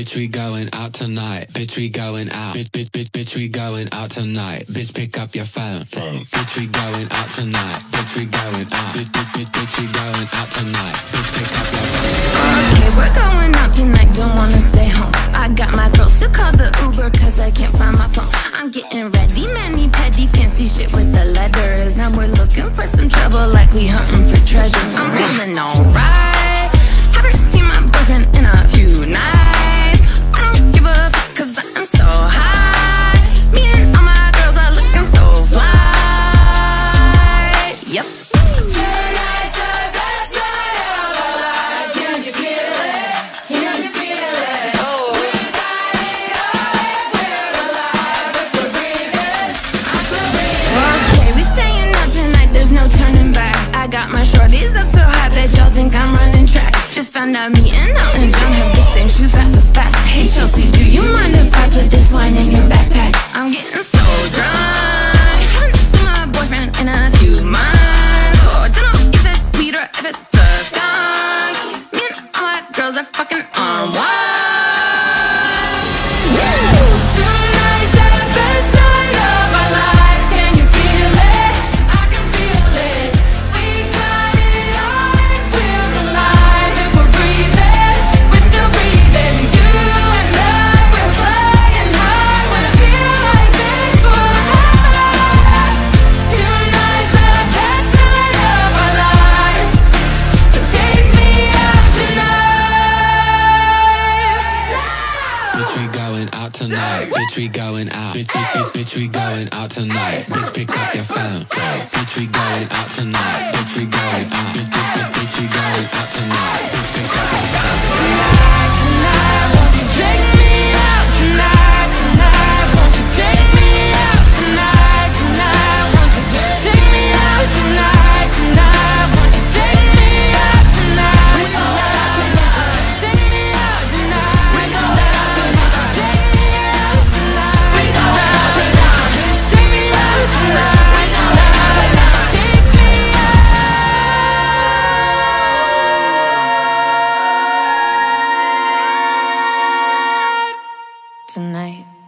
Bitch, we going out tonight. Bitch, we going out. Bitch, we going out tonight. Bitch, pick up your phone. Bitch, we going out tonight. Bitch, we going out. Bitch, we going out tonight. Bitch, pick up your phone. Okay, we're going out tonight. Don't wanna stay home. I got my girls to call the Uber cause I can't find my phone. I'm getting ready, mani petty, fancy shit with the letters. Now we're looking for some trouble like we hunting for treasure. I'm feeling alright. Haven't seen my boyfriend in a few nights. I don't give a fuck cause I'm so high. Me and all my girls are looking so fly. Yep. Tonight's the best night of our lives. Can you feel it? Can you feel it? Oh. We got it all if we're alive. We're still breathing. I'm still breathing. Okay, we staying out tonight, there's no turning back. I got my shorties up so high, bet y'all think I'm running track. Just found out me and Elton John have the same shoes, that's a fact. Hey Chelsea, do you mind if I put this wine in your backpack? I'm getting so drunk, haven't seen my boyfriend in a few months. Oh, don't know if it's weed or if it's a skunk. Me and all my girls are fucking on one. Tonight's the best night of our lives. Can you feel it? I can feel it. We got it all if we're alive. If we're breathing, we're still breathing. You and I, we're flying high. When I feel like this for us. Tonight's the best night of our lives. So take me out tonight. Bitch, we going out tonight. Bitch, we going out. Bitch, we going out tonight. Bitch, pick up your phone. Bitch, we going out tonight. Bitch, we going out. Bitch, we going out tonight. Bitch, pick up your phone. Tonight, won't you take me out tonight? Tonight, won't you take me out tonight? Tonight, won't you take me out tonight? Tonight, won't you take me out tonight? Take me out tonight. Take me out tonight. Take me out tonight. Take me out tonight.